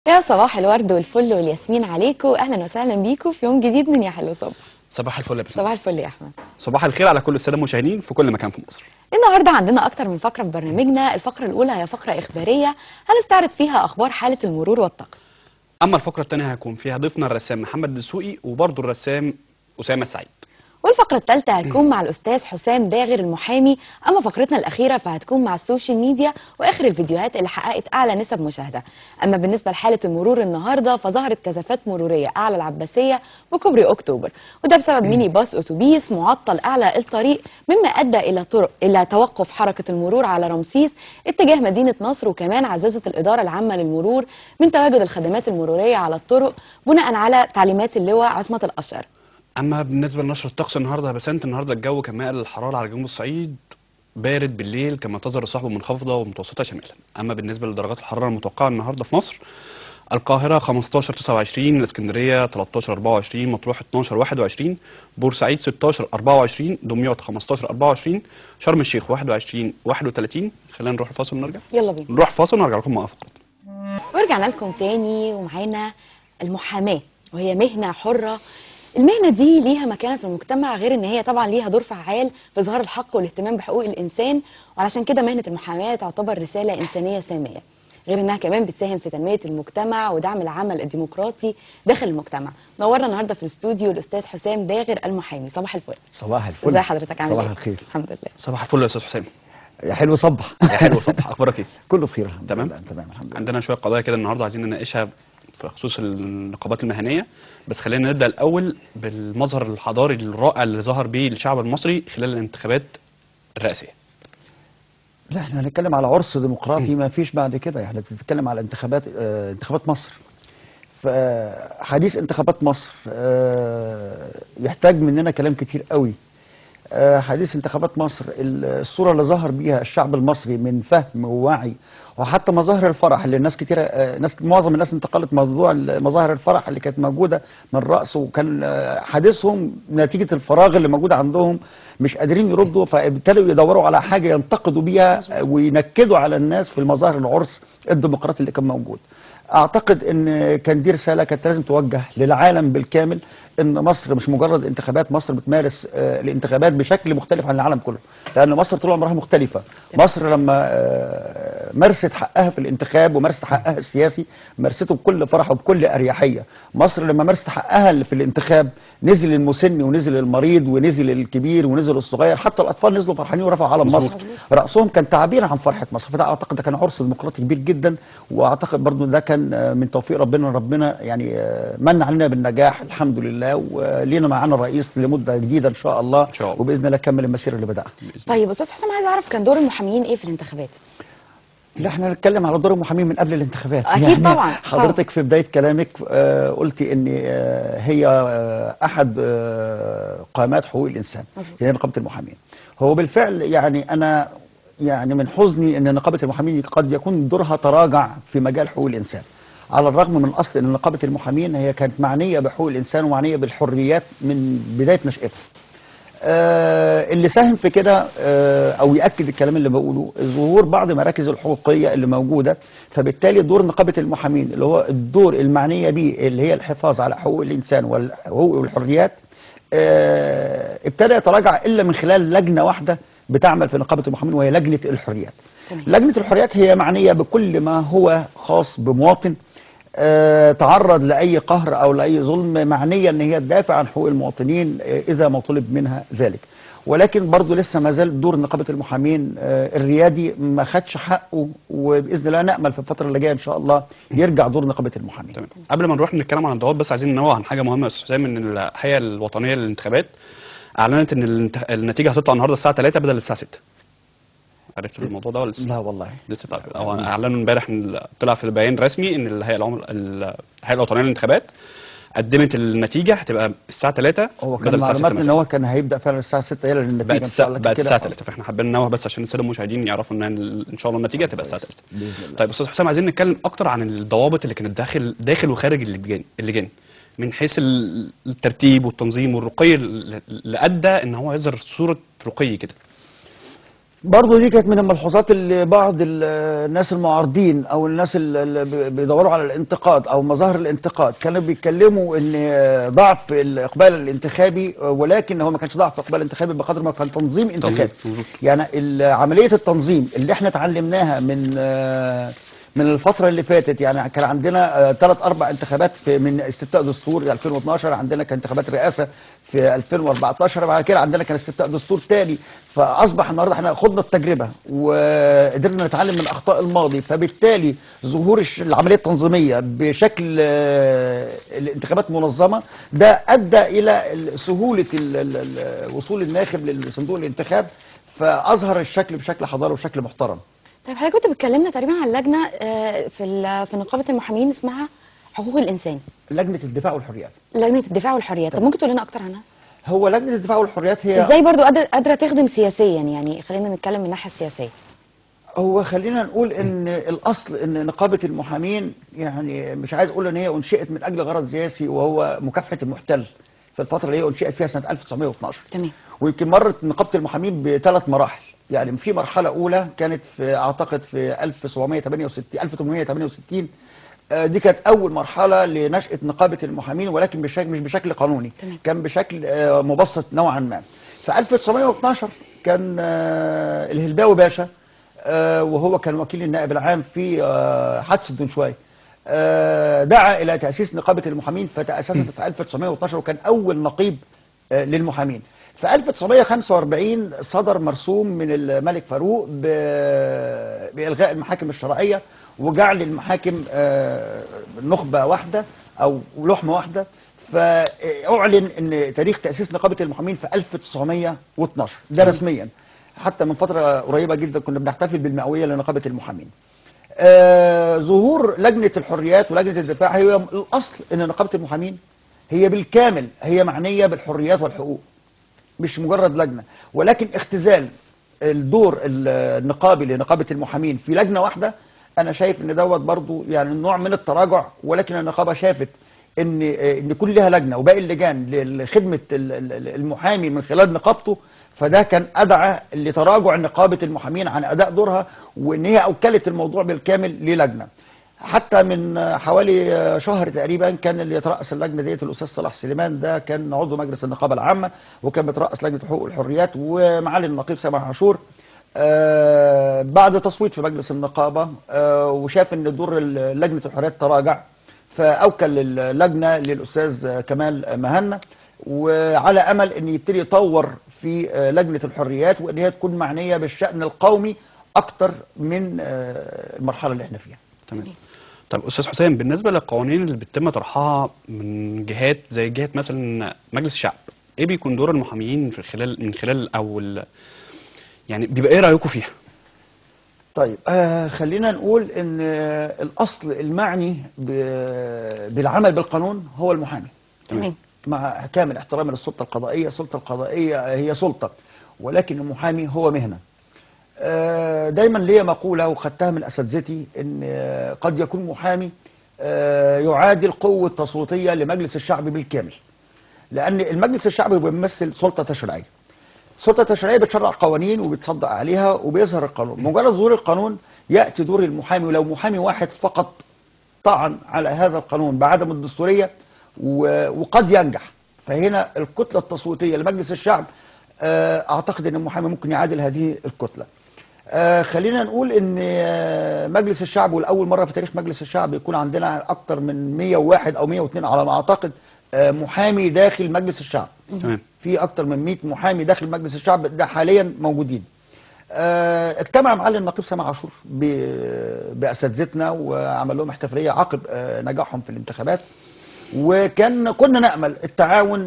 يا صباح الورد والفل والياسمين عليكم، اهلا وسهلا بيكم في يوم جديد من يا حلو صبح. صباح الفل يا بسم صباح الله. الفل يا احمد. صباح الخير على كل الساده المشاهدين في كل مكان في مصر. النهارده عندنا اكتر من فقره في برنامجنا. الفقره الاولى هي فقره اخباريه هنستعرض فيها اخبار حاله المرور والطقس. اما الفقره الثانيه هيكون فيها ضيفنا الرسام محمد دسوقي وبرضه الرسام اسامه سعيد. والفقره الثالثه هتكون مع الاستاذ حسام داغر المحامي. اما فقرتنا الاخيره فهتكون مع السوشيال ميديا واخر الفيديوهات اللي حققت اعلى نسب مشاهده. اما بالنسبه لحاله المرور النهارده فظهرت كثافات مروريه اعلى العباسيه وكوبري اكتوبر، وده بسبب ميني باص اتوبيس معطل اعلى الطريق، مما ادى الى توقف حركه المرور على رمسيس اتجاه مدينه نصر. وكمان عززت الاداره العامه للمرور من تواجد الخدمات المروريه على الطرق بناء على تعليمات اللواء عصمت الاشقر. اما بالنسبه لنشر الطقس النهارده يا بسنت، النهارده الجو كان مائل للحراره على جنوب الصعيد، بارد بالليل كما تظهر السحب منخفضه ومتوسطه شمالا. اما بالنسبه لدرجات الحراره المتوقعه النهارده في مصر، القاهره 15 29، الاسكندريه 13 24، مطروح 12 21، بورسعيد 16 24، دمياط 15 24، شرم الشيخ 21 31. خلينا نروح الفاصل ونرجع. يلا بينا نروح فاصل ونرجع لكم مع فقرات. ورجعنا لكم تاني ومعانا المحاماة، وهي مهنة حرة. المهنة دي ليها مكانة في المجتمع، غير ان هي طبعا ليها دور فعال في إظهار الحق والاهتمام بحقوق الإنسان، وعلشان كده مهنة المحاماة تعتبر رسالة إنسانية سامية، غير انها كمان بتساهم في تنمية المجتمع ودعم العمل الديمقراطي داخل المجتمع. نورنا النهارده في الاستوديو الأستاذ حسام داغر المحامي. صباح الفل. صباح الفل. ازي حضرتك، عامل ايه؟ صباح الخير. الحمد لله. صباح الفل يا استاذ حسام. يا حلو صبح. يا حلو صبح، اخبارك ايه؟ كله بخير الحمد تمام؟ لله. تمام الحمد لله. عندنا شويه قضايا كده النهارده عايزين نناقشها في خصوص النقابات المهنيه، بس خلينا نبدا الاول بالمظهر الحضاري الرائع اللي ظهر به الشعب المصري خلال الانتخابات الرئاسيه. لا احنا هنتكلم على عرس ديمقراطي ما فيش بعد كده، احنا بنتكلم على انتخابات مصر. فحديث انتخابات مصر يحتاج مننا كلام كتير قوي. حديث انتخابات مصر، الصورة اللي ظهر بيها الشعب المصري من فهم ووعي، وحتى مظاهر الفرح اللي الناس كتير معظم الناس انتقلت موضوع مظاهر الفرح اللي كانت موجودة من رأس، وكان حديثهم نتيجة الفراغ اللي موجود عندهم مش قادرين يردوا، فابتدوا يدوروا على حاجة ينتقدوا بيها وينكدوا على الناس في المظاهر العرس الديمقراطي اللي كان موجود. اعتقد ان كان دي رساله كانت لازم توجه للعالم بالكامل، ان مصر مش مجرد انتخابات، مصر بتمارس الانتخابات بشكل مختلف عن العالم كله، لان مصر طول عمرها مختلفه. مصر لما مارست حقها في الانتخاب ومارست حقها السياسي مارسته بكل فرح وبكل اريحيه. مصر لما مارست حقها في الانتخاب نزل المسن ونزل المريض ونزل الكبير ونزل الصغير، حتى الاطفال نزلوا فرحانين ورفعوا علم مصر راسهم، كان تعبير عن فرحه مصر. فده اعتقد ده كان عرس ديمقراطي كبير جدا، واعتقد برضو ده كان من توفيق ربنا يعني من علينا بالنجاح الحمد لله، ولينا معانا رئيس لمده جديده ان شاء الله، وباذن الله كمل المسيره اللي بداها. طيب استاذ حسام، عايز اعرف كان دور المحاميين ايه في الانتخابات؟ لا احنا هنتكلم على دور المحامين من قبل الانتخابات. اكيد يعني طبعا. حضرتك في بدايه كلامك قلتي ان هي احد قامات حقوق الانسان، هي نقابه المحامين. هو بالفعل يعني انا يعني من حزني ان نقابه المحامين قد يكون دورها تراجع في مجال حقوق الانسان، على الرغم من اصل ان نقابه المحامين هي كانت معنيه بحقوق الانسان ومعنيه بالحريات من بدايه نشاتها. اللي ساهم في كده او ياكد الكلام اللي بقوله ظهور بعض مراكز الحقوقيه اللي موجوده، فبالتالي دور نقابه المحامين اللي هو الدور المعنيه به اللي هي الحفاظ على حقوق الانسان والحقوق والحريات ابتدى يتراجع الا من خلال لجنه واحده بتعمل في نقابه المحامين، وهي لجنه الحريات. لجنه الحريات هي معنيه بكل ما هو خاص بمواطن تعرض لأي قهر أو لأي ظلم، معنية أن هي تدافع عن حقوق المواطنين إذا ما طلب منها ذلك. ولكن برضو لسه ما زال دور نقابة المحامين الريادي ما خدش حقه، وبإذن الله نأمل في الفترة اللي جاية إن شاء الله يرجع دور نقابة المحامين. تمام. قبل ما نروح نتكلم عن الضوابط بس عايزين ننوه عن حاجة مهمة يا أستاذ حسام، إن الهيئة الوطنية للانتخابات أعلنت إن النتيجة هتطلع النهارده الساعة 3 بدل الساعة 6. عرفت الموضوع ده ولا لسه؟ لا والله لسه. طيب اعلنوا امبارح ان طلع في بيان رسمي ان الهيئه الوطنيه للانتخابات قدمت النتيجه هتبقى الساعه 3 بدل الساعه 6. ان هو كان هيبدا فعلا الساعه 6 يلا النتيجه ان شاء الله بقت الساعه 3، فاحنا حابين ننوه بس عشان الساده المشاهدين يعرفوا ان شاء الله النتيجه هتبقى الساعه 3 باذن الله. طيب استاذ حسام، عايزين نتكلم اكتر عن الضوابط اللي كانت داخل وخارج اللجان من حيث الترتيب والتنظيم والرقي اللي ادى ان هو يظهر صوره رقي كده. برضه دي كانت من الملحوظات اللي بعض الناس المعارضين او الناس اللي بيدوروا على الانتقاد او مظاهر الانتقاد كانوا بيتكلموا ان ضعف الاقبال الانتخابي، ولكن هو ما كانش ضعف الاقبال الانتخابي بقدر ما كان تنظيم انتخابي. يعني عمليه التنظيم اللي احنا اتعلمناها من الفترة اللي فاتت، يعني كان عندنا 3-4 انتخابات من استفتاء دستور 2012، عندنا كان انتخابات رئاسة في 2014، بعد كده عندنا كان استفتاء دستور تاني. فأصبح النهارده احنا خضنا التجربة وقدرنا نتعلم من أخطاء الماضي، فبالتالي ظهور العملية التنظيمية بشكل الانتخابات منظمة ده أدى إلى سهولة وصول الناخب لصندوق الانتخاب، فأظهر الشكل بشكل حضاري وشكل محترم. طيب حضرتك كنت بتكلمنا تقريبا عن لجنه في نقابه المحامين اسمها حقوق الانسان، لجنه الدفاع والحريات. لجنه الدفاع والحريات، طب ممكن تقول لنا اكتر عنها؟ هو لجنه الدفاع والحريات هي ازاي برضو قادره تخدم سياسيا؟ يعني خلينا نتكلم من الناحيه السياسيه. هو خلينا نقول ان الاصل ان نقابه المحامين، يعني مش عايز اقول ان هي انشئت من اجل غرض سياسي وهو مكافحه المحتل في الفتره اللي هي انشئت فيها سنه 1912. تمام. ويمكن مرت نقابه المحامين بثلاث مراحل. يعني في مرحله اولى كانت في اعتقد في 1868 دي كانت اول مرحله لنشاه نقابه المحامين، ولكن مش بشكل قانوني. تمام. كان بشكل مبسط نوعا ما. في 1912 كان الهلباوي باشا، وهو كان وكيل النائب العام في حادثه دنشواي، دعا الى تاسيس نقابه المحامين، فتاسست في 1912 وكان اول نقيب للمحامين. في 1945 صدر مرسوم من الملك فاروق بإلغاء المحاكم الشرعية وجعل المحاكم نخبة واحدة أو لحمة واحدة، فأعلن أن تاريخ تأسيس نقابة المحامين في 1912 ده رسميا. حتى من فترة قريبة جدا كنا بنحتفل بالمئوية لنقابة المحامين. ظهور لجنة الحريات ولجنة الدفاع، هي الأصل أن نقابة المحامين هي بالكامل هي معنية بالحريات والحقوق، مش مجرد لجنة، ولكن اختزال الدور النقابي لنقابة المحامين في لجنة واحدة. أنا شايف إن دوت برضو يعني نوع من التراجع، ولكن النقابة شافت إن يكون لها لجنة وباقي اللجان لخدمة المحامي من خلال نقابته، فده كان أدعى لتراجع نقابة المحامين عن أداء دورها، وإن هي أوكلت الموضوع بالكامل للجنة. حتى من حوالي شهر تقريبا كان اللي يترأس اللجنه ديت الاستاذ صلاح سليمان، ده كان عضو مجلس النقابه العامه وكان بيترأس لجنه حقوق والحريات، ومعالي النقيب سامح عاشور بعد تصويت في مجلس النقابه وشاف ان دور لجنه الحريات تراجع، فاوكل اللجنه للاستاذ كمال مهنا، وعلى امل ان يبتدي يطور في لجنه الحريات وان هي تكون معنيه بالشأن القومي اكتر من المرحله اللي احنا فيها. تمام. طب استاذ حسام، بالنسبه للقوانين اللي بتتم طرحها من جهات زي جهه مثلا مجلس الشعب، ايه بيكون دور المحامين من خلال يعني بيبقى ايه رايكم فيها؟ طيب خلينا نقول ان الاصل المعني بالعمل بالقانون هو المحامي. تمام. مع كامل احترامي للسلطه القضائيه، السلطه القضائيه هي سلطه، ولكن المحامي هو مهنه. دايما ليا مقولة وخدتها من أساتذتي إن قد يكون محامي يعادل قوة تصويتية لمجلس الشعب بالكامل، لأن المجلس الشعبي بيمثل سلطة تشريعية. السلطة التشريعية بتشرع قوانين وبتصدق عليها وبيظهر القانون. مجرد ظهور القانون يأتي دور المحامي، ولو محامي واحد فقط طعن على هذا القانون بعدم الدستورية وقد ينجح. فهنا الكتلة التصويتية لمجلس الشعب أعتقد أن المحامي ممكن يعادل هذه الكتلة. خلينا نقول ان مجلس الشعب، والأول مرة في تاريخ مجلس الشعب يكون عندنا أكتر من 101 أو 102 على ما أعتقد محامي داخل مجلس الشعب. تمام. في أكتر من 100 محامي داخل مجلس الشعب ده حاليا موجودين. اجتمع معالي النقيب سامح عاشور بأساتذتنا وعمل لهم احتفالية عقب نجاحهم في الانتخابات، كنا نأمل التعاون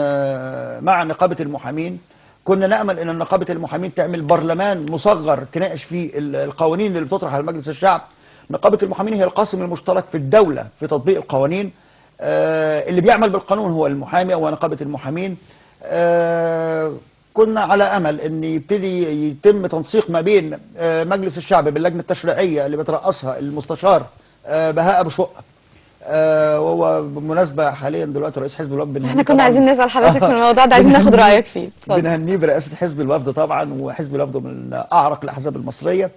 مع نقابة المحامين. كنا نأمل أن نقابة المحامين تعمل برلمان مصغر تناقش فيه القوانين اللي بتطرح على مجلس الشعب. نقابة المحامين هي القاسم المشترك في الدولة في تطبيق القوانين. اللي بيعمل بالقانون هو المحامي أو نقابة المحامين. كنا على أمل أن يبتدي يتم تنسيق ما بين مجلس الشعب باللجنة التشريعية اللي بترأسها المستشار بهاء أبو شقة، وهو بالمناسبه حاليا دلوقتي رئيس حزب الوفد. احنا كنا عايزين نسال حضرتك في الموضوع ده، عايزين ناخد رايك فيه. بنهنيه برئاسه حزب الوفد طبعا، وحزب الوفد من اعرق الاحزاب المصريه.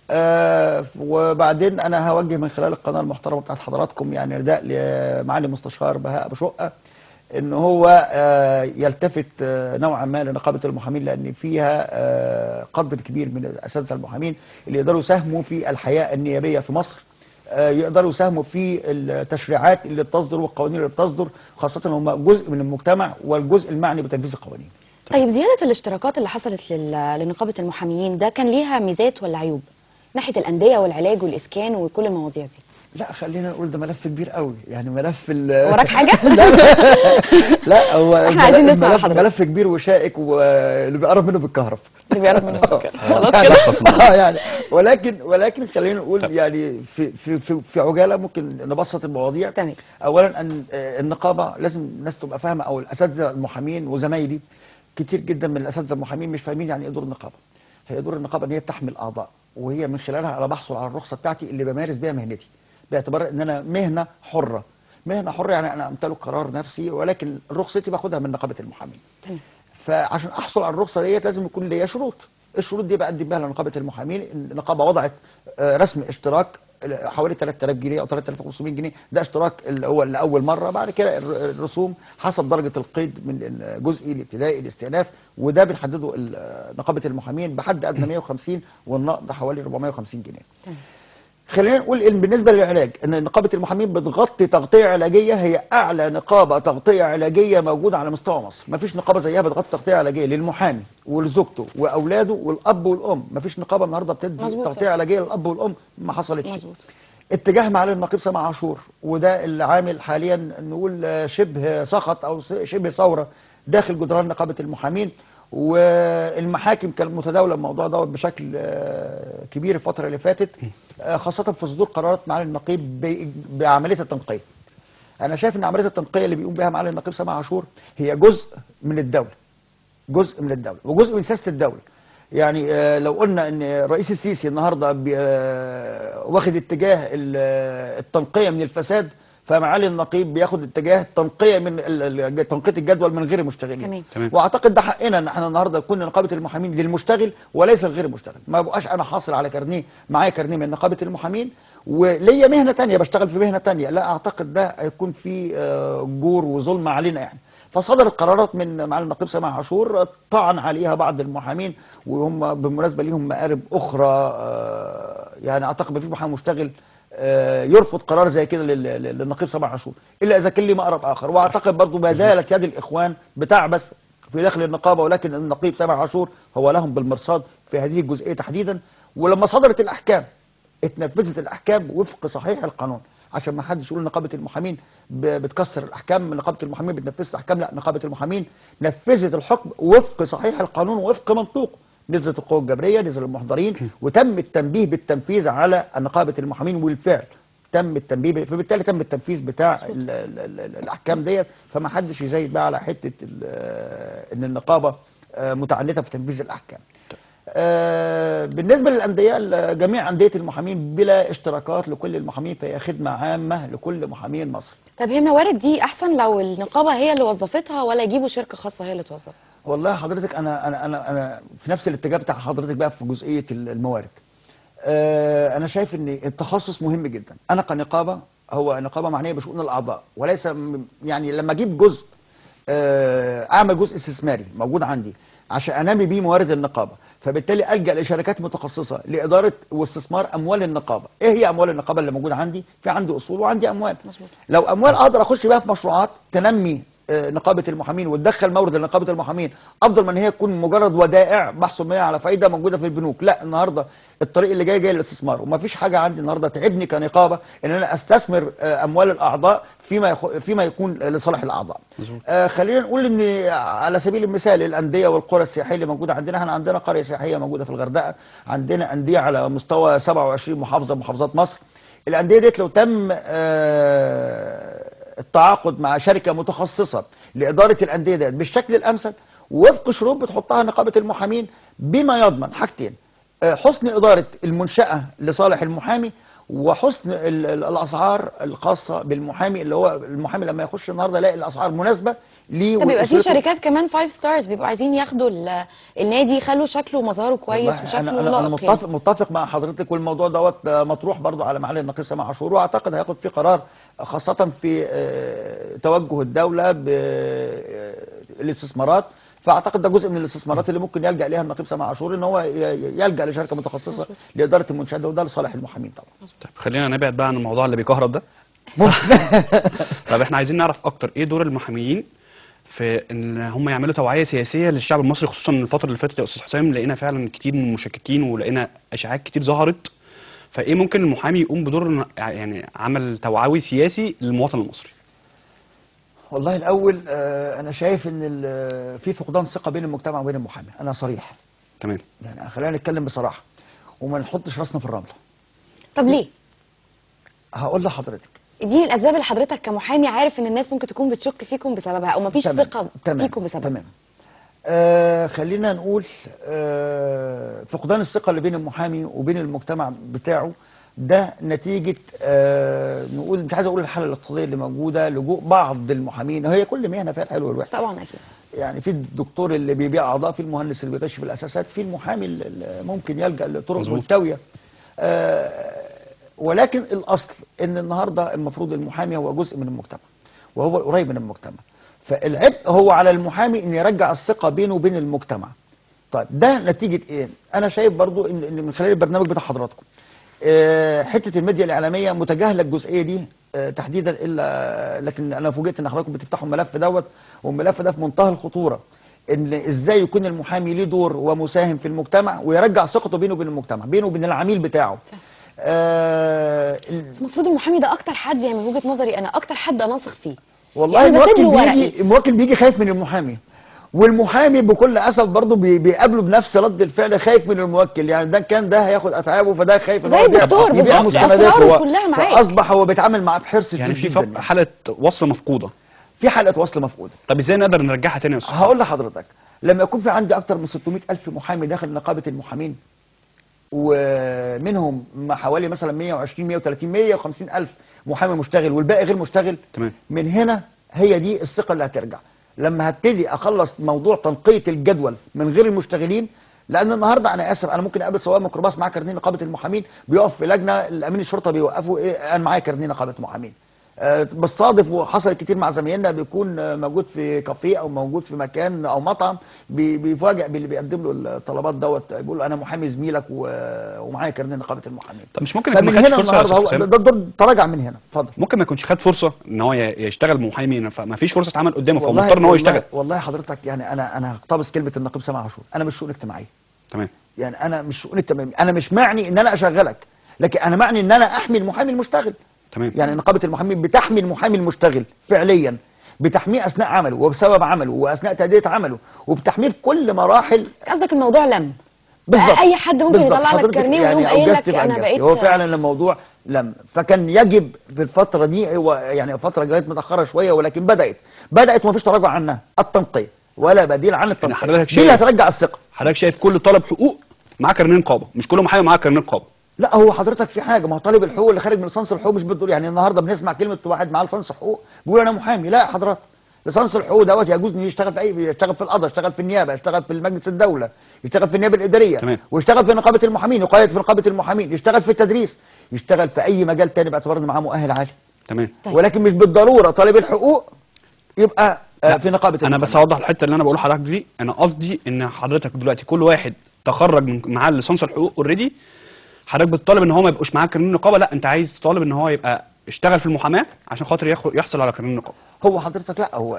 وبعدين انا هوجه من خلال القناه المحترمه بتاعت حضراتكم يعني نداء لمعالي المستشار بهاء ابو شقه ان هو يلتفت نوعا ما لنقابه المحامين، لان فيها قدر كبير من الاساتذه المحامين اللي يقدروا يساهموا في الحياه النيابيه في مصر، يقدروا يساهموا في التشريعات اللي بتصدر والقوانين اللي بتصدر، خاصه هم جزء من المجتمع والجزء المعني بتنفيذ القوانين. طيب زياده الاشتراكات اللي حصلت لنقابه المحامين ده كان ليها ميزات ولا عيوب ناحيه الانديه والعلاج والاسكان وكل المواضيع دي؟ لا خلينا نقول ده ملف كبير قوي، يعني ملف وراك حاجه؟ لا هو احنا عايزين نسمع حضرتك. ملف كبير وشائك، واللي بيقرب منه بالكهرب. اللي بيقرب منه بالكهرب خلاص كده. يعني ولكن خلينا نقول يعني في عجاله ممكن نبسط المواضيع. تمام. اولا ان النقابه لازم الناس تبقى فاهمه، او الاساتذه المحامين وزمايلي كتير جدا من الاساتذه المحامين مش فاهمين يعني ايه دور النقابه. هي دور النقابه ان هي بتحمي الاعضاء، وهي من خلالها انا بحصل على الرخصه بتاعتي اللي بمارس بيها مهنتي، باعتبار ان انا مهنه حره. مهنه حره يعني انا امتلك قرار نفسي، ولكن رخصتي باخدها من نقابه المحامين. تمام. فعشان احصل على الرخصه ديت لازم يكون ليا شروط. الشروط دي بقدم بيها لنقابه المحامين. النقابه وضعت رسم اشتراك حوالي 3000 جنيه او 3500 جنيه، ده اشتراك اللي هو لاول مره. بعد كده الرسوم حسب درجه القيد من الجزئي الابتدائي الاستئناف، وده بنحدده نقابه المحامين بحد ادنى 150 والنقد حوالي 450 جنيه. تمام. خلينا نقول ان بالنسبه للعلاج ان نقابه المحامين بتغطي تغطيه علاجيه، هي اعلى نقابه تغطيه علاجيه موجوده على مستوى مصر. ما فيش نقابه زيها بتغطي تغطيه علاجيه للمحامي ولزوجته واولاده والاب والام. ما فيش نقابه النهارده بتدي تغطيه علاجيه للاب والام، ما حصلتش. مظبوط. اتجاه معالي النقيب سامح عاشور، وده اللي عامل حاليا نقول شبه سقط او شبه ثوره داخل جدران نقابه المحامين، والمحاكم كانت متداوله الموضوع دوت بشكل كبير الفتره اللي فاتت، خاصه في صدور قرارات معالي النقيب بعمليه التنقيه. انا شايف ان عمليه التنقيه اللي بيقوم بها معالي النقيب سامح عاشور هي جزء من الدوله، جزء من الدوله وجزء من سياسه الدوله. يعني لو قلنا ان الرئيس السيسي النهارده واخد اتجاه التنقيه من الفساد، فمعالي النقيب بياخد اتجاه تنقيه من تنقيه الجدول من غير المشتغلين. تمام. واعتقد ده حقنا ان احنا النهارده نكون نقابه المحامين للمشتغل وليس لغير المشتغل. ما بقاش انا حاصل على كارنيه، معايا كارنيه من نقابه المحامين وليا مهنه ثانيه بشتغل في مهنه ثانيه، لا اعتقد ده هيكون في جور وظلم علينا يعني. فصدرت قرارات من معالي النقيب سامح عاشور طعن عليها بعض المحامين، وهم بالمناسبه ليهم مآرب اخرى. يعني اعتقد ما فيش محامي مشتغل يرفض قرار زي كده للنقيب سامح عاشور الا اذا كان ليه مأرب اخر. واعتقد برضو ما زالت يد الاخوان بتعبث في داخل النقابه، ولكن النقيب سامح عاشور هو لهم بالمرصاد في هذه الجزئيه تحديدا. ولما صدرت الاحكام اتنفذت الاحكام وفق صحيح القانون، عشان ما حدش يقول نقابه المحامين بتكسر الاحكام، نقابه المحامين بتنفذ الاحكام، لا، نقابه المحامين نفذت الحكم وفق صحيح القانون ووفق منطوقه. نزلت القوى الجبريه، نزل المحضرين، وتم التنبيه بالتنفيذ على نقابه المحامين، والفعل تم التنبيه، فبالتالي تم التنفيذ بتاع الاحكام ديت. فما حدش يزايد بقى على حته ان النقابه متعنته في تنفيذ الاحكام. بالنسبه للانديه، جميع انديه المحامين بلا اشتراكات لكل المحامين، فهي خدمه عامه لكل محامين مصر. طب هي الموارد دي احسن لو النقابه هي اللي وظفتها ولا يجيبوا شركه خاصه هي اللي توظفها؟ والله حضرتك انا في نفس الاتجاه بتاع حضرتك بقى في جزئيه الموارد. انا شايف ان التخصص مهم جدا. انا كنقابه، هو نقابه معنيه بشؤون الاعضاء، وليس يعني لما اجيب جزء اعمل جزء استثماري موجود عندي عشان انمي بيه موارد النقابه، فبالتالي الجا لشركات متخصصه لاداره واستثمار اموال النقابه. ايه هي اموال النقابه اللي موجوده عندي؟ في عندي اصول وعندي اموال. مظبوط. لو اموال اقدر اخش بيها في مشروعات تنمي نقابه المحامين وتدخل مورد لنقابه المحامين، افضل من هي تكون مجرد ودائع بحصل بيها على فايده موجوده في البنوك. لا، النهارده الطريق اللي جاي للاستثمار، وما فيش حاجه عندي النهارده تعبني كنقابه ان انا استثمر اموال الاعضاء فيما يكون لصالح الاعضاء. خلينا نقول ان على سبيل المثال الانديه والقرى السياحيه اللي موجوده عندنا، احنا عندنا قريه سياحيه موجوده في الغردقه، عندنا انديه على مستوى 27 محافظه محافظات مصر. الانديه ديت لو تم التعاقد مع شركه متخصصه لاداره الانديه ديت بالشكل الامثل وفق شروط بتحطها نقابه المحامين، بما يضمن حاجتين: حسن اداره المنشاه لصالح المحامي، وحسن الاسعار الخاصه بالمحامي، اللي هو المحامي لما يخش النهارده يلاقي الاسعار مناسبه ليه. طب بيبقى في وأسرته. شركات كمان 5 ستارز بيبقوا عايزين ياخدوا النادي يخلوا شكله ومظهره كويس والله وشكله انا لائق يعني. متفق مع حضرتك، والموضوع دوت مطروح برضو على معالي النقيب سامح عاشور، واعتقد هياخد فيه قرار خاصه في توجه الدوله بالاستثمارات. فاعتقد ده جزء من الاستثمارات اللي ممكن يلجا اليها النقيب سامح عاشور، ان هو يلجا لشركه متخصصه لاداره المنشات ده، وده لصالح المحامين طبعا. طيب خلينا نبعد بقى عن الموضوع اللي بيكهرب ده. طب احنا عايزين نعرف اكتر ايه دور المحاميين في ان هم يعملوا توعيه سياسيه للشعب المصري، خصوصا الفتره اللي فاتت يا استاذ حسام لقينا فعلا كتير من المشككين ولقينا اشاعات كتير ظهرت. فايه ممكن المحامي يقوم بدور يعني عمل توعوي سياسي للمواطن المصري؟ والله الاول انا شايف ان في فقدان ثقه بين المجتمع وبين المحامي، انا صريح. تمام. يعني خلينا نتكلم بصراحه وما نحطش راسنا في الرمله. طب ليه؟ هقول لحضرتك. اديني الاسباب اللي حضرتك كمحامي عارف ان الناس ممكن تكون بتشك فيكم بسببها او مفيش ثقه فيكم بسببها. تمام. خلينا نقول فقدان الثقه اللي بين المحامي وبين المجتمع بتاعه ده نتيجه نقول، مش عايز اقول الحاله الاقتصاديه اللي موجوده، لجوء بعض المحامين. هي كل مهنه فيها الحلو والوحش طبعا اكيد. يعني في الدكتور اللي بيبيع اعضاء، في المهندس اللي بيغش في الاساسات، في المحامي اللي ممكن يلجا لطرق ملتويه. ولكن الاصل ان النهارده المفروض المحامي هو جزء من المجتمع وهو قريب من المجتمع، فالعبء هو على المحامي ان يرجع الثقه بينه وبين المجتمع. طيب ده نتيجه ايه؟ انا شايف برضو ان من خلال البرنامج بتاع حضراتكم حته الميديا الاعلاميه متجاهله الجزئيه دي تحديدا، الا لكن انا فوجئت ان حضراتكم بتفتحوا الملف دوت، والملف ده في منتهى الخطوره، ان ازاي يكون المحامي ليه دور ومساهم في المجتمع ويرجع ثقته بينه وبين المجتمع، بينه وبين العميل بتاعه. بس المفروض المحامي ده اكتر حد، يعني من وجهه نظري انا اكتر حد انا واثق فيه. والله يعني الموكل بيجي خايف من المحامي، والمحامي بكل اسف برضه بيقابله بنفس رد الفعل، خايف من الموكل. يعني ده هياخد اتعابه، فده خايف زي الدكتور بالظبط، اسراره كلها معاه، فاصبح هو بيتعامل معاه بحرص شديد يعني جدا. في حاله وصل مفقوده. في حلقه وصل مفقوده. طب ازاي نقدر نرجعها تاني يا استاذ؟ هقول لحضرتك، لما يكون في عندي اكتر من 600,000 محامي داخل نقابه المحامين، ومنهم حوالي مثلا 120 130 150,000 محامي مشتغل والباقي غير مشتغل، تمام. من هنا هي دي الثقه اللي هترجع لما هبتدي اخلص موضوع تنقيه الجدول من غير المشتغلين. لان النهارده انا اسف، انا ممكن اقابل سواق ميكروباص معاه كارنيه نقابه المحامين بيقف في لجنه، الامين الشرطه بيوقفه ايه، انا معايا كارنيه نقابه محامين. بالصادف وحصل كتير مع زمايلنا، بيكون موجود في كافيه او موجود في مكان او مطعم، بيفاجئ باللي بيقدم له الطلبات دوت، بيقول له انا محامي زميلك ومعايا كارنيه نقابه المحامين. طب مش ممكن يكون ما خدش فرصه يا استاذ حسام؟ ده الدور تراجع من هنا. اتفضل. ممكن ما يكونش خد فرصه ان هو يشتغل محامي، ما فيش فرصه اتعمل قدامه فمضطر ان هو يشتغل. والله حضرتك يعني انا هقتبس كلمه النقيب سامح عاشور، انا مش شؤون اجتماعيه. تمام. يعني انا مش شؤون اجتماعيه، انا مش معني ان انا اشغلك، لكن انا معني ان انا احمي المحامي المشتغل. تمام. يعني نقابه المحامين بتحمي المحامي المشتغل فعليا، بتحميه اثناء عمله وبسبب عمله واثناء تاديه عمله، وبتحميه في كل مراحل. قصدك الموضوع لم بالظبط، اي حد ممكن يطلع لك كارنيه ويقوم قايل لك انا بقيت. هو فعلا الموضوع لم، فكان يجب في الفتره دي، هو يعني فتره جايه متاخره شويه ولكن بدات ومفيش تراجع عنها، التنقيه ولا بديل عن التنقيه. يعني دي اللي هترجع الثقه. حضرتك شايف كل طالب حقوق معاه كارنيه نقابه، مش كل محامي معاه كارنيه نقابه. لا، هو حضرتك في حاجه، ما هو طالب الحقوق اللي خارج من ليسانس الحقوق مش بتقول، يعني النهارده بنسمع كلمه واحد معاه ليسانس حقوق بيقول انا محامي. لا حضرتك، ليسانس الحقوق دوت يجوز انه يشتغل في يشتغل في القضاء، يشتغل في النيابه، يشتغل في مجلس الدوله، يشتغل في النيابه الاداريه. تمام. ويشتغل في نقابه المحامين، يقيد في نقابه المحامين، يشتغل في التدريس، يشتغل في اي مجال تاني باعتبار انه معاه مؤهل عالي. تمام. طيب. ولكن مش بالضروره طالب الحقوق يبقى في نقابه انا بس هوضح الحته اللي انا بقول لحضرتك دي. انا قصدي ان حضرتك دلوقتي كل واحد تخرج من معاه ليسانس الحقوق اوريدي، حضرتك بتطالب ان هو ما يبقوش معاه كارنيه نقابه، لا انت عايز تطالب ان هو يبقى اشتغل في المحاماه عشان خاطر يحصل على كارنيه نقابه. هو حضرتك لا، هو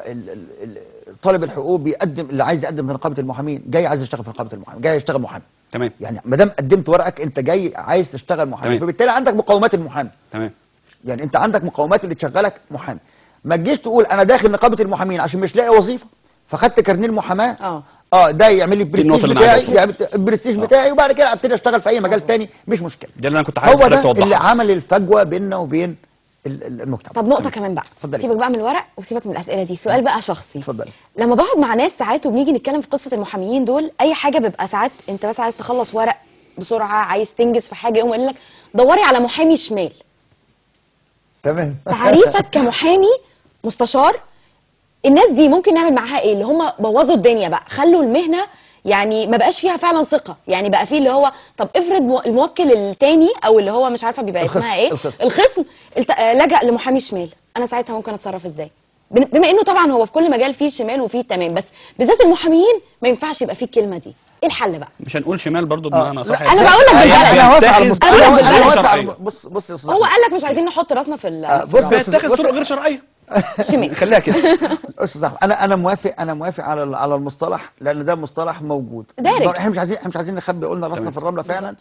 طالب الحقوق بيقدم، اللي عايز يقدم في نقابه المحامين جاي عايز يشتغل في نقابه المحامين، جاي يشتغل محامي. تمام. يعني ما دام قدمت ورقك انت جاي عايز تشتغل محامي، فبالتالي عندك مقومات المحامي. تمام. يعني انت عندك مقومات اللي تشغلك محامي. ما تجيش تقول انا داخل نقابه المحامين عشان مش لاقي وظيفه فخدت كارنيه المحاماه. ده يعمل لي البرستيج بتاعي، يعمل البرستيج بتاعي، وبعد كده ابتدي اشتغل في اي مجال تاني، مش مشكله. ده اللي انا كنت عايز حضرتك توضحه، هو ده اللي عمل الفجوه بيننا وبين المجتمع. طب نقطه كمان بقى، اتفضلي. سيبك بقى من الورق وسيبك من الاسئله دي، سؤال بقى شخصي. اتفضلي. لما بقعد مع ناس ساعات وبنيجي نتكلم في قصه المحاميين دول، اي حاجه بيبقى ساعات انت بس عايز تخلص ورق بسرعه، عايز تنجز في حاجه، يقوم قايل لك دوري على محامي شمال. تمام. تعريفك كمحامي مستشار، الناس دي ممكن نعمل معاها ايه؟ اللي هم بوظوا الدنيا بقى، خلوا المهنه يعني ما بقاش فيها فعلا ثقه، يعني بقى فيه اللي هو طب افرض الموكل التاني او اللي هو مش عارفه بيبقى اسمها ايه، الخصم لجأ لمحامي شمال، انا ساعتها ممكن اتصرف ازاي؟ بما انه طبعا هو في كل مجال فيه شمال وفيه تمام، بس بالذات المحاميين ما ينفعش يبقى فيه الكلمه دي. ايه الحل بقى؟ مش هنقول شمال برضو بمعنى صح. انا بقول لك بالبلد، انا واقف على بيتاخذ المستوى، طرق انا غير واقف على شرعية. بص يا استاذ هو قال لك مش عايزين نحط راسنا في بص يا بيتاخذ أستاذ- طرق غير شرعيه. الشمال. خليها كده. استاذ احمد، انا موافق على المصطلح، لان ده مصطلح موجود دارج. احنا مش عايزين نخبي، قلنا راسنا تمام. في الرمله فعلا.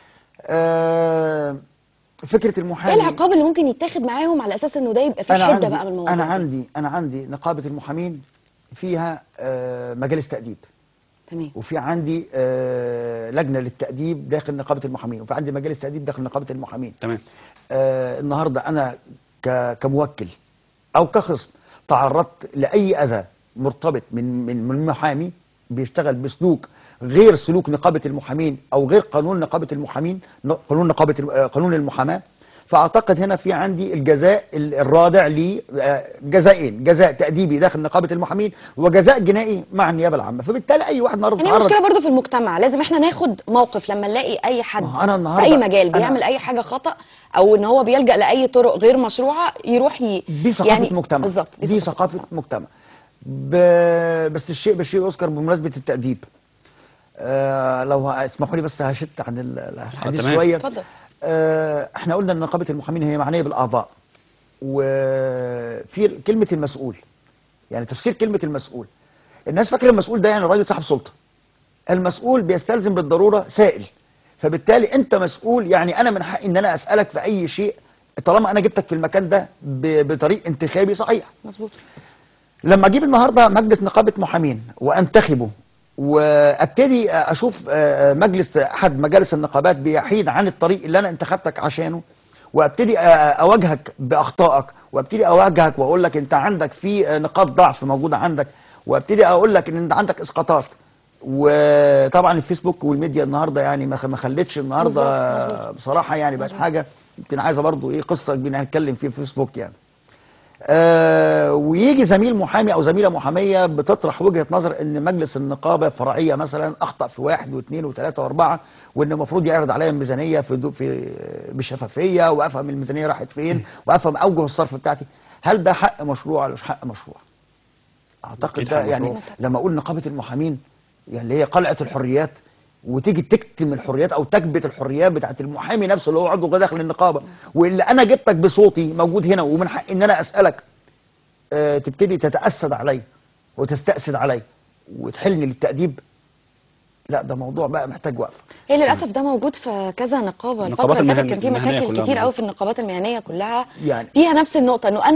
فكره المحامي، ايه العقاب اللي ممكن يتاخد معاهم على اساس انه ده يبقى في حده بقى من المواضيع انا عندي نقابه المحامين فيها مجالس تأديب، تمام. وفي عندي لجنه للتأديب داخل نقابه المحامين، وفي عندي مجالس تأديب داخل نقابه المحامين. تمام. النهارده انا كموكل او كخصم تعرضت لاي اذى مرتبط من محامي بيشتغل بسلوك غير سلوك نقابه المحامين او غير قانون نقابه المحامين، قانون المحاماه، فاعتقد هنا في عندي الجزاء الرادع لجزائين: جزاء تأديبي داخل نقابه المحامين، وجزاء جنائي مع النيابه العامه. فبالتالي اي واحد النهارده يعني مشكله برضو في المجتمع، لازم احنا ناخد موقف لما نلاقي اي حد في اي مجال بيعمل اي حاجه خطأ او ان هو بيلجأ لاي طرق غير مشروعه يروح دي ثقافه يعني مجتمع بالظبط، دي ثقافه مجتمع. بس الشيء بالشيء يذكر بمناسبه التأديب. لو اسمحوا لي بس هشت عن الحديث شويه. اتفضل. احنا قلنا ان نقابه المحامين هي معنيه بالاعضاء، وفي كلمه المسؤول، يعني تفسير كلمه المسؤول، الناس فاكره المسؤول ده يعني راجل صاحب سلطه. المسؤول بيستلزم بالضروره سائل، فبالتالي انت مسؤول، يعني انا من حقي ان انا اسالك في اي شيء طالما انا جبتك في المكان ده بطريق انتخابي صحيح. مظبوط. لما اجيب النهارده مجلس نقابه محامين وانتخبه، وابتدي اشوف مجلس احد مجالس النقابات بيحيد عن الطريق اللي انا انتخبتك عشانه، وابتدي اواجهك باخطائك، وابتدي اواجهك واقول لك انت عندك في نقاط ضعف موجوده عندك، وابتدي اقول لك ان انت عندك اسقاطات. وطبعا الفيسبوك والميديا النهارده يعني ما خلتش النهارده مظبوط. بصراحه يعني بقت حاجه يمكن عايزه برضو قصه كبيره هنتكلم فيها في الفيسبوك يعني. ويجي زميل محامي او زميله محاميه بتطرح وجهه نظر ان مجلس النقابه الفرعيه مثلا اخطا في 1 و2 و3 و4، وان المفروض يعرض عليا الميزانيه بشفافيه، وافهم الميزانيه راحت فين، وافهم اوجه الصرف بتاعتي. هل ده حق مشروع ولا مش حق مشروع؟ اعتقد ده يعني لما اقول نقابه المحامين يعني اللي هي قلعه الحريات، وتيجي تكتم الحريات او تكبت الحريات بتاعت المحامي نفسه اللي هو عضو داخل النقابه، واللي انا جبتك بصوتي موجود هنا ومن حقي ان انا اسالك، تبتدي تتأسد علي وتستأسد علي وتحلني للتأديب. لا ده موضوع بقى محتاج وقفه. هي للاسف ده موجود في كذا نقابه الفتره اللي فاتت، كان في مشاكل كتير قوي في النقابات المهنيه كلها يعني فيها نفس النقطه، انه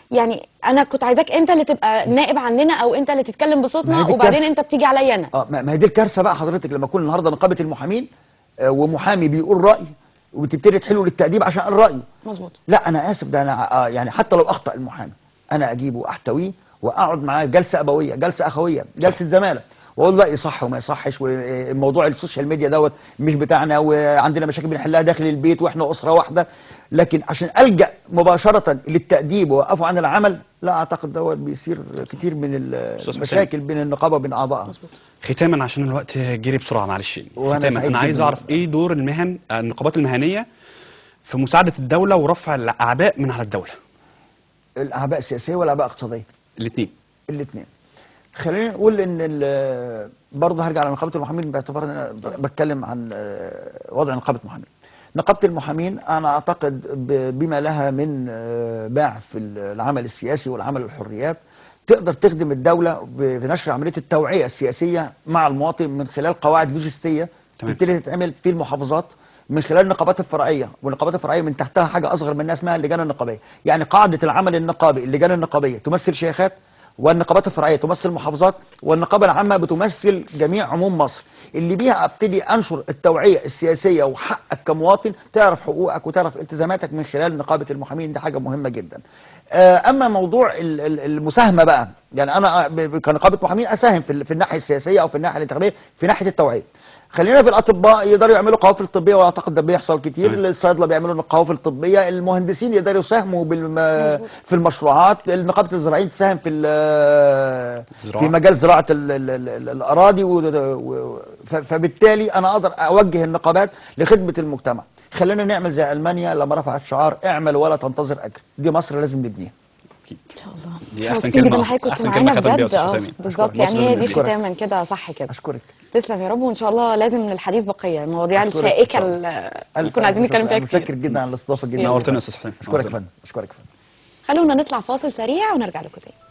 انا كنت عايزاك انت اللي تبقى نائب عننا او انت اللي تتكلم بصوتنا، وبعدين انت بتيجي عليا انا. ما هي دي الكارثه بقى حضرتك، لما يكون النهارده نقابه المحامين ومحامي بيقول راي وتبتدي تحله للتأديب عشان الراي. مظبوط. لا انا اسف، ده انا يعني حتى لو اخطا المحامي انا اجيبه احتويه واقعد معاه جلسه ابويه، جلسه اخويه، جلسه زماله، واقول له يصح وما يصحش، وموضوع السوشيال ميديا دوت مش بتاعنا، وعندنا مشاكل بنحلها داخل البيت واحنا اسره واحده. لكن عشان الجا مباشره للتأديب واوقفه عن العمل، لا اعتقد دوت بيصير كتير من المشاكل بين النقابه وبين اعضائها. ختاما عشان الوقت جري بسرعه معلش، ختاما انا عايز اعرف ايه دور النقابات المهنيه في مساعده الدوله ورفع الاعباء من على الدوله؟ الاعباء السياسيه والاعباء الاقتصاديه؟ الاثنين. خلينا نقول ان برضه هرجع على نقابه المحامين باعتبار ان انا بتكلم عن وضع نقابه المحامين. نقابه المحامين انا اعتقد بما لها من باع في العمل السياسي والعمل الحريات، تقدر تخدم الدوله بنشر عمليه التوعيه السياسيه مع المواطن من خلال قواعد لوجستيه تبتدي تتعمل في المحافظات من خلال النقابات الفرعيه، والنقابات الفرعيه من تحتها حاجه اصغر منها اسمها اللجان النقابيه. يعني قاعده العمل النقابي اللجان النقابيه تمثل شيخات، والنقابات الفرعيه تمثل محافظات، والنقابه العامه بتمثل جميع عموم مصر، اللي بيها ابتدي انشر التوعيه السياسيه وحقك كمواطن تعرف حقوقك وتعرف التزاماتك من خلال نقابه المحامين. دي حاجه مهمه جدا. اما موضوع المساهمه بقى، يعني انا كنقابه محامين اساهم في الناحيه السياسيه او في الناحيه الانتخابيه في ناحيه التوعيه. خلينا في الاطباء يقدروا يعملوا قوافل طبيه، واعتقد ده بيحصل كتير. الصيادله بيعملوا قوافل طبيه، المهندسين يقدروا يساهموا في المشروعات، نقابه الزراعيين تساهم في مجال زراعه الاراضي فبالتالي انا اقدر اوجه النقابات لخدمه المجتمع. خلينا نعمل زي المانيا لما رفعت شعار اعمل ولا تنتظر اجر. دي مصر لازم نبنيها اكيد ان شاء الله. دي احسن مبسوطين جدا كلمه، حضرتك كنت احسن معانا كلمه ختم بيها بجد. استاذ حسام. بالظبط، مصر يعني هي لازم دي نبنيها. ختاما كده صح كده. اشكرك. تسلم يا رب، وان شاء الله لازم للحديث بقيه المواضيع أشكرك الشائكه إن شاء اللي كنا عايزين نتكلم فيها كتير. متشكر جدا على الاستضافه ميرسي. جدا. نورتنا يا استاذ حسام. اشكرك يا فندم، اشكرك يا فندم. خلونا نطلع فاصل سريع ونرجع لكم تاني.